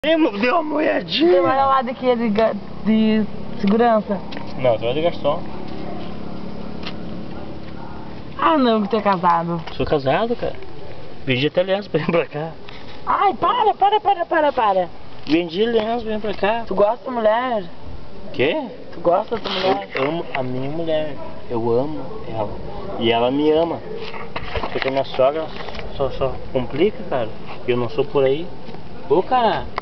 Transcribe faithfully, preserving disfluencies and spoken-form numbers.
Deu uma moedinha. Tem mais lá daqui de, ga- de segurança. Não, tu vai de garçom. Ah não, que tu é casado. Sou casado, cara. Vendi até lenço pra vir pra cá. Ai, para, para, para, para, para. Vendi lenço pra vir pra cá. Tu gosta da mulher? Quê? Tu gosta da mulher? Eu amo a minha mulher. Eu amo ela. E ela me ama. Porque a minha sogra só, só complica, cara. Eu não sou por aí. Ô, cara.